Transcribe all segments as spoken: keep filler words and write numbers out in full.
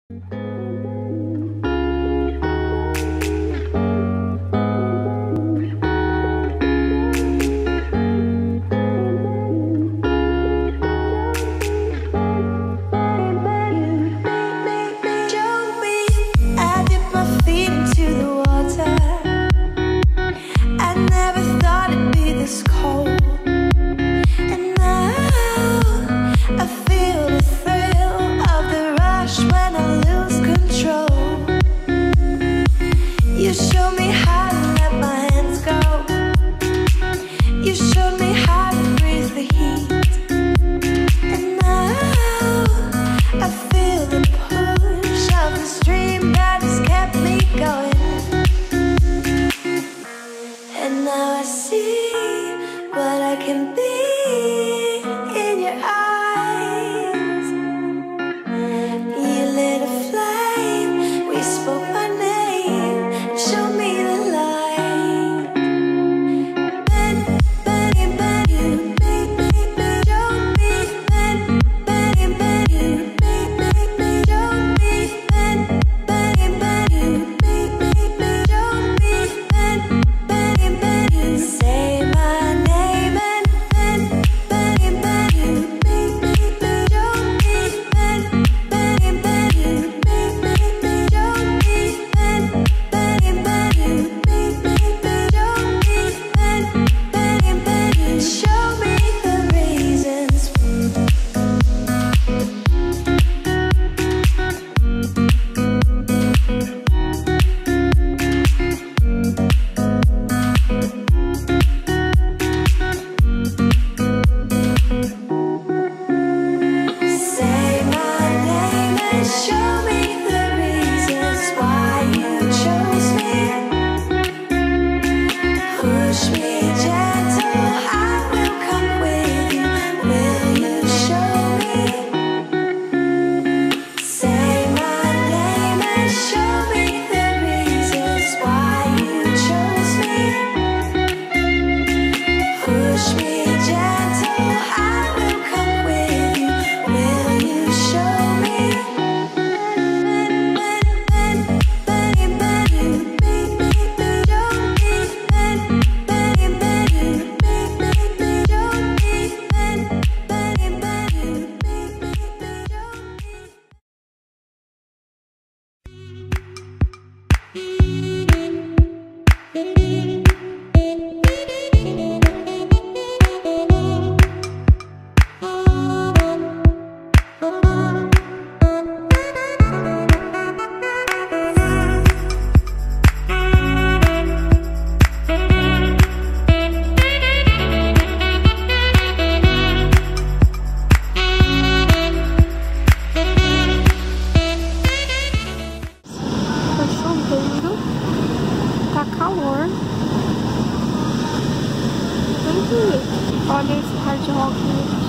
Olha esse hard rock, gente.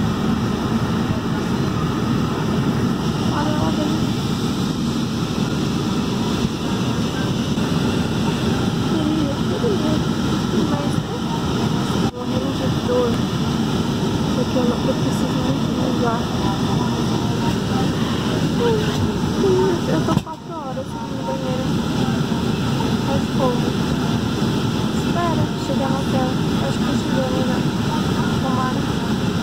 Olha lá dentro. Mas morrendo de dor, porque eu, não, eu preciso muito usar. Eu tô quatro horas no banheiro. Faz pouco. Espera chegar no hotel. Acho que eu cheguei ainda. Tomara.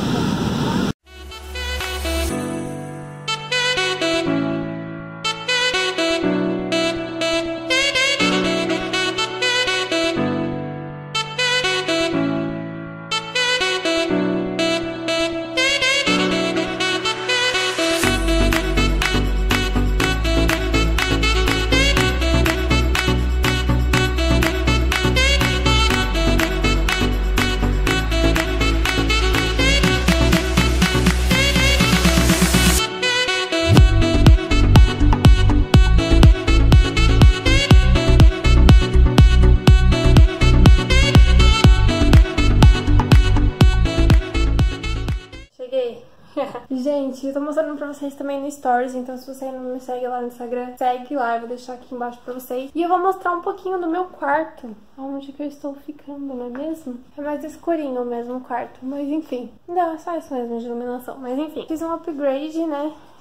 Gente, eu tô mostrando pra vocês também no Stories, então se você ainda não me segue lá no Instagram, segue lá, eu vou deixar aqui embaixo pra vocês. E eu vou mostrar um pouquinho do meu quarto, onde que eu estou ficando, não é mesmo? É mais escurinho mesmo o quarto, mas enfim. Não, é só isso mesmo de iluminação, mas enfim. Fiz um upgrade, né,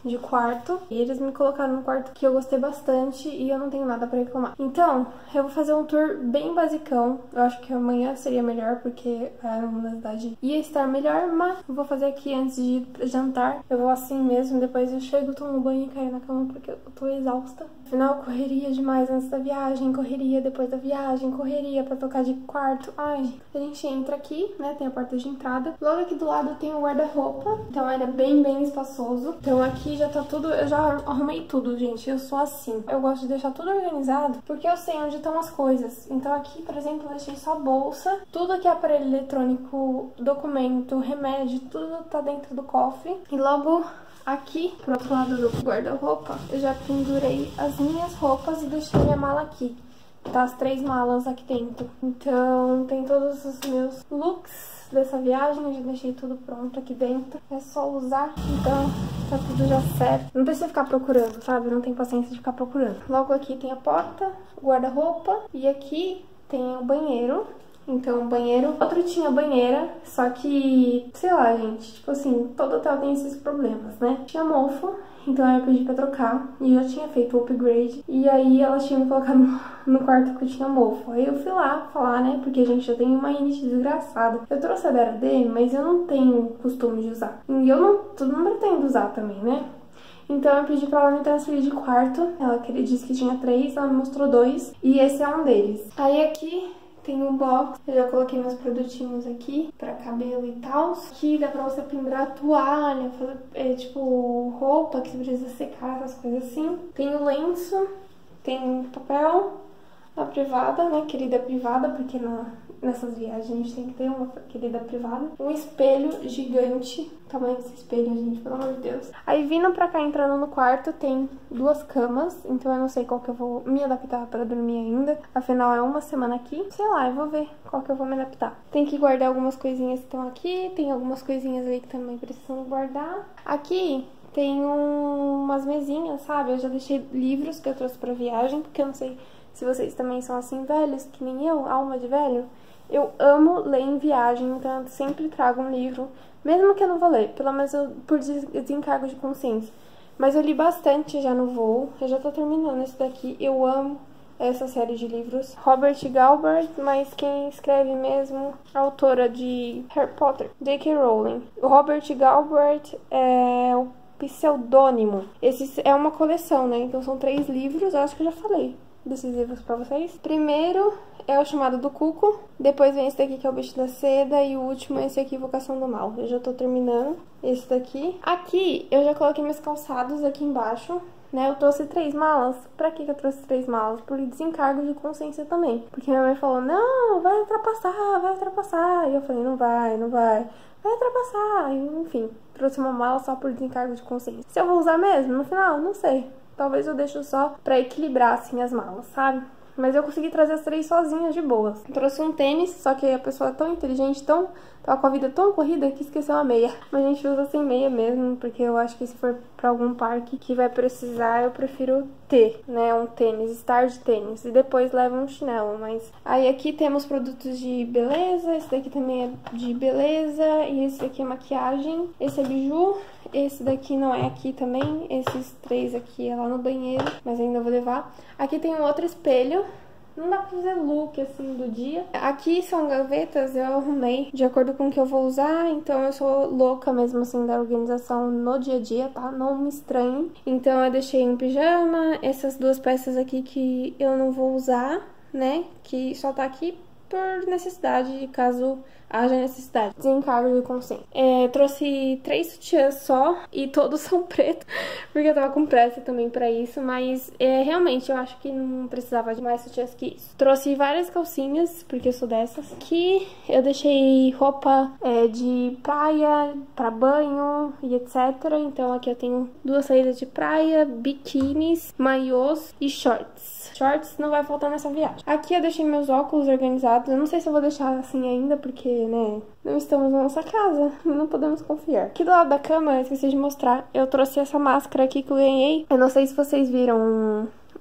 de quarto. E eles me colocaram no quarto que eu gostei bastante e eu não tenho nada pra reclamar. Então, eu vou fazer um tour bem basicão. Eu acho que amanhã seria melhor, porque a luminosidade ia estar melhor, mas eu vou fazer aqui antes de ir jantar. Eu vou assim mesmo, depois eu chego, tomo banho e caio na cama porque eu tô exausta. Afinal, correria demais antes da viagem, correria depois da viagem, correria pra trocar de quarto. Ai, a gente entra aqui, né, tem a porta de entrada. Logo aqui do lado tem o guarda-roupa, então ele é bem, bem espaçoso. Então aqui já tá tudo, eu já arrumei tudo, gente, eu sou assim. Eu gosto de deixar tudo organizado, porque eu sei onde estão as coisas. Então aqui, por exemplo, eu deixei só a bolsa, tudo que é aparelho eletrônico, documento, remédio, tudo tá dentro do cofre. E logo aqui, pro outro lado do guarda-roupa, eu já pendurei as minhas roupas e deixei minha mala aqui. Tá as três malas aqui dentro. Então tem todos os meus looks dessa viagem, eu já deixei tudo pronto aqui dentro. É só usar, então tá tudo já certo. Não precisa ficar procurando, sabe? Não tem paciência de ficar procurando. Logo aqui tem a porta, o guarda-roupa e aqui tem o banheiro. Então, o banheiro... Outro tinha banheira, só que... Sei lá, gente. Tipo assim, todo hotel tem esses problemas, né? Tinha mofo, então eu pedi pra trocar. E eu já tinha feito o upgrade. E aí, elas tinham me colocado no, no quarto que tinha mofo. Aí eu fui lá falar, né? Porque, gente, eu tenho uma rinite desgraçada. Eu trouxe a D R D, mas eu não tenho costume de usar. E eu não, não pretendo usar também, né? Então eu pedi pra ela me transferir de quarto. Ela disse que tinha três, ela me mostrou dois. E esse é um deles. Aí aqui... tem um box, eu já coloquei meus produtinhos aqui pra cabelo e tal. Aqui dá pra você pendurar toalha, fazer, é, tipo, roupa que você precisa secar, essas coisas assim. Tem o lenço, tem papel da privada, né, querida privada, porque na, nessas viagens a gente tem que ter uma querida privada. Um espelho gigante, o tamanho desse espelho, gente, pelo amor de Deus. Aí vindo pra cá, entrando no quarto, tem duas camas, então eu não sei qual que eu vou me adaptar pra dormir ainda. Afinal, é uma semana aqui, sei lá, eu vou ver qual que eu vou me adaptar. Tem que guardar algumas coisinhas que estão aqui, tem algumas coisinhas aí que também precisam guardar. Aqui... tem um, umas mesinhas, sabe? Eu já deixei livros que eu trouxe pra viagem, porque eu não sei se vocês também são assim, velhos, que nem eu, alma de velho. Eu amo ler em viagem, então eu sempre trago um livro, mesmo que eu não vou ler, pelo menos eu, por desencargo de consciência. Mas eu li bastante já no voo, eu já tô terminando esse daqui, eu amo essa série de livros. Robert Galbraith, mas quem escreve mesmo, a autora de Harry Potter, J K Rowling. O Robert Galbraith é o pseudônimo. Esse é uma coleção, né? Então são três livros, eu acho que eu já falei desses livros pra vocês. Primeiro é o Chamado do Cuco, depois vem esse daqui que é o Bicho da Seda e o último é esse aqui, Vocação do Mal. Eu já tô terminando esse daqui. Aqui eu já coloquei meus calçados aqui embaixo, né? Eu trouxe três malas. Pra que que eu trouxe três malas? Por desencargo de consciência também. Porque minha mãe falou, não, vai ultrapassar, vai ultrapassar. E eu falei, não vai, não vai. Vai ultrapassar. E, enfim, trouxe uma mala só por desencargo de consciência. Se eu vou usar mesmo, no final, não sei. Talvez eu deixe só pra equilibrar, assim, as malas, sabe? Mas eu consegui trazer as três sozinhas, de boas. Trouxe um tênis, só que a pessoa é tão inteligente, tão... tava com a vida tão corrida que esqueceu a meia. Mas a gente usa sem meia mesmo, porque eu acho que se for pra algum parque que vai precisar, eu prefiro ter, né, um tênis, estar de tênis. E depois leva um chinelo, mas... Aí aqui temos produtos de beleza, esse daqui também é de beleza, e esse daqui é maquiagem, esse é biju, esse daqui não é aqui também, esses três aqui é lá no banheiro, mas ainda vou levar. Aqui tem um outro espelho. Não dá pra fazer look, assim, do dia. Aqui são gavetas, eu arrumei de acordo com o que eu vou usar. Então eu sou louca mesmo, assim, da organização no dia a dia, tá? Não me estranhe. Então eu deixei um pijama, essas duas peças aqui que eu não vou usar, né? Que só tá aqui por necessidade, caso haja necessidade. Desencargo de consciência. É, trouxe três sutiãs só e todos são pretos, porque eu tava com pressa também pra isso, mas é, realmente eu acho que não precisava de mais sutiãs que isso. Trouxe várias calcinhas, porque eu sou dessas. Aqui eu deixei roupa é, de praia, pra banho e etcétera. Então aqui eu tenho duas saídas de praia, biquínis, maiôs e shorts. Shorts não vai faltar nessa viagem. Aqui eu deixei meus óculos organizados. Eu não sei se eu vou deixar assim ainda, porque, né, não estamos na nossa casa e não podemos confiar. Aqui do lado da cama, eu esqueci de mostrar, eu trouxe essa máscara aqui que eu ganhei. Eu não sei se vocês viram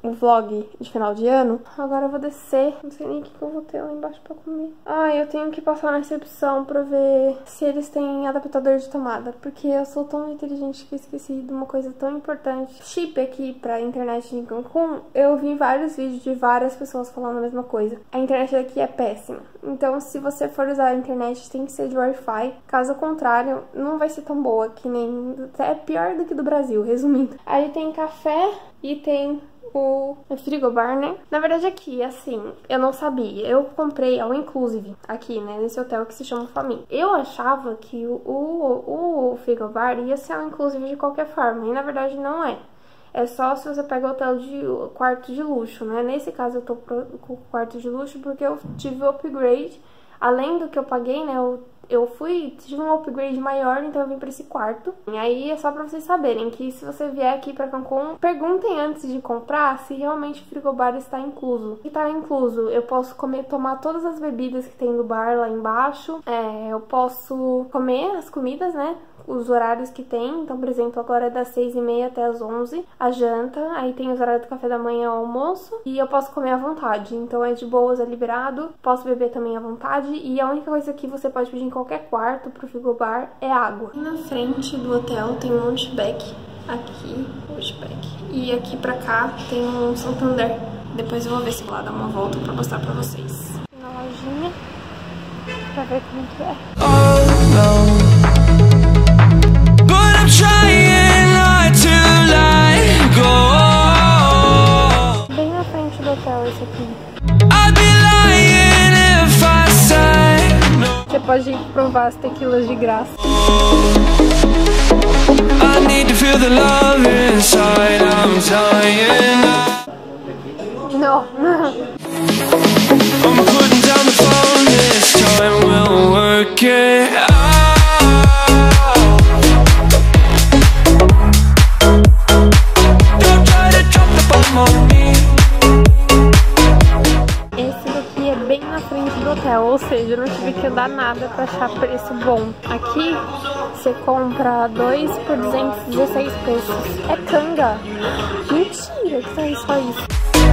um vlog de final de ano. Agora eu vou descer, não sei nem o que, que eu vou ter lá embaixo pra comer. Ah, eu tenho que passar na recepção pra ver se eles têm adaptador de tomada, porque eu sou tão inteligente que eu esqueci de uma coisa tão importante. Chip aqui pra internet em Cancún, eu vi vários vídeos de várias pessoas falando a mesma coisa. A internet daqui é péssima, então se você for usar a internet tem que ser de Wi-Fi, caso contrário não vai ser tão boa, que nem... é pior do que do Brasil, resumindo. Aí tem café e tem o frigobar, né? Na verdade aqui, assim, eu não sabia. Eu comprei ao inclusive aqui, né? Nesse hotel que se chama Família. Eu achava que o, o, o frigobar ia ser ao inclusive de qualquer forma. E na verdade não é. É só se você pega hotel de quarto de luxo, né? Nesse caso eu tô pro, com quarto de luxo porque eu tive o upgrade. Além do que eu paguei, né? Eu Eu fui, tive um upgrade maior, então eu vim pra esse quarto. E aí é só pra vocês saberem que se você vier aqui pra Cancún, perguntem antes de comprar se realmente o frigobar está incluso. Se tá incluso, eu posso comer, tomar todas as bebidas que tem no bar lá embaixo. É, eu posso comer as comidas, né? Os horários que tem, então, por exemplo, agora é das seis e meia até as onze, a janta, aí tem os horários do café da manhã ao almoço, e eu posso comer à vontade, então é de boas, é liberado, posso beber também à vontade, e a única coisa que você pode pedir em qualquer quarto pro frigobar é água. E na frente do hotel tem um Outback, aqui, Outback, e aqui pra cá tem um Santander. Depois eu vou ver se lá dá uma volta pra mostrar pra vocês. Na lojinha, pra ver como que é. Oh, no. Bem na frente do hotel esse aqui. Você pode ir provar as tequilas de graça. Não, não. Ou seja, eu não tive que andar nada pra achar preço bom. Aqui você compra dois por duzentos e dezesseis pesos. É canga. Mentira que tá só isso.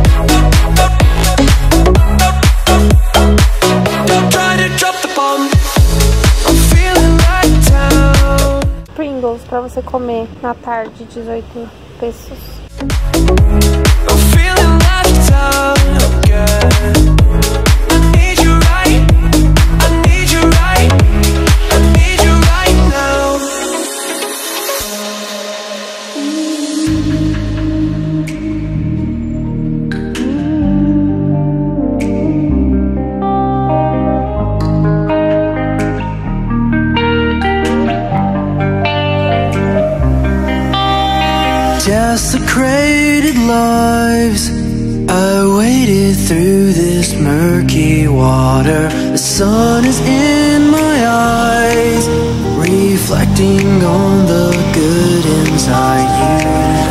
Pringles pra você comer na tarde, dezoito pesos. Desecrated lives, I waded through this murky water. The sun is in my eyes, reflecting on the good inside you.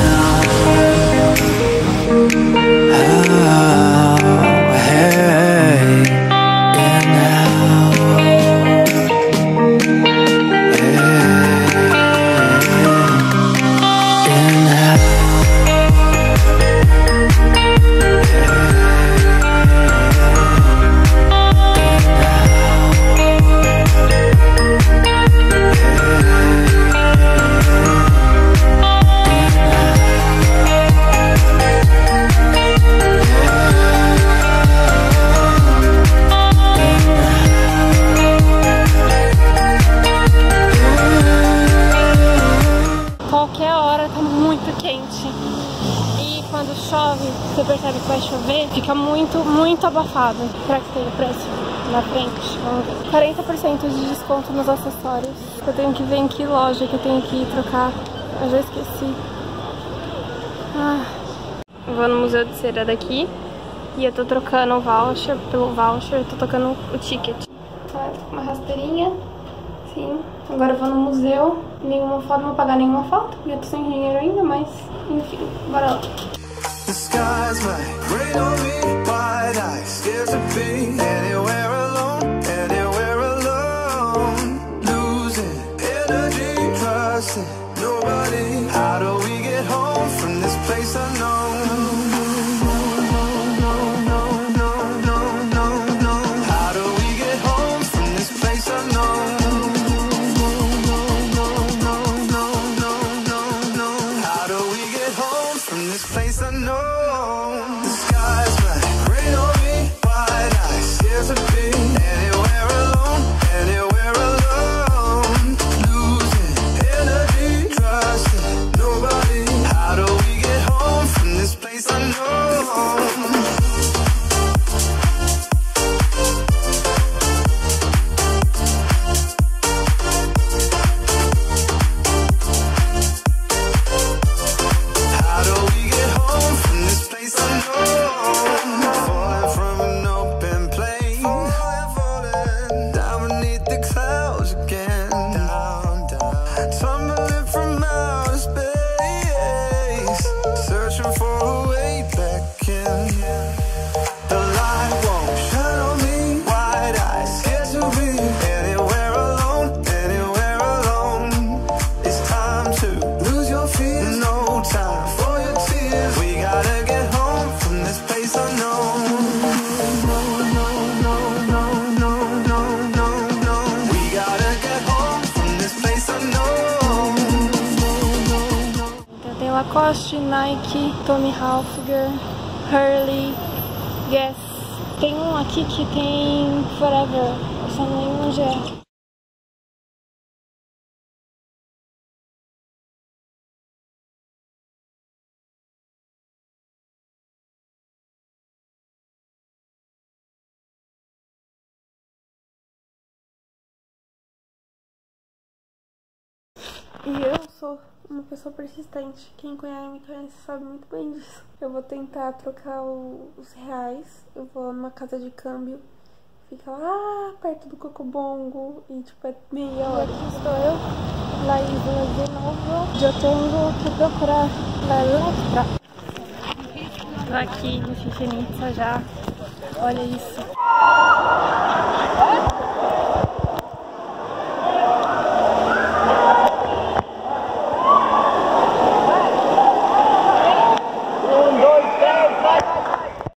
How, hey, and now, hey, and now. Qualquer hora tá muito quente. E quando chove, você percebe que vai chover, fica muito, muito abafado. Será que tem o preço na frente? Vamos ver. quarenta por cento de desconto nos acessórios. Eu tenho que ver em que loja que eu tenho que ir trocar. Eu já esqueci. Ah. Eu vou no Museu de Cera daqui e eu tô trocando o voucher pelo voucher, eu tô trocando o ticket. Uma rasteirinha. Sim, agora eu vou no museu. Nenhuma foto, não vou pagar nenhuma foto, porque eu tô sem dinheiro ainda, mas enfim, bora lá. unknown. The sky's black, rain on me, wide eyes, scared to be anywhere alone, anywhere alone. Losing energy, trusting nobody. How do we get home from this place unknown? Lacoste, Nike, Tommy Hilfiger, Hurley, Guess. Tem um aqui que tem Forever, eu só não lembro onde é. E eu sou uma pessoa persistente. Quem conhece me conhece sabe muito bem disso. Eu vou tentar trocar o, os reais. Eu vou numa casa de câmbio. Fica lá perto do Cocobongo. E tipo, é meia hora. E aqui estou eu, Laísa de novo. Eu tenho que procurar La Letra. Tô aqui no Chichen Itza já. Olha isso.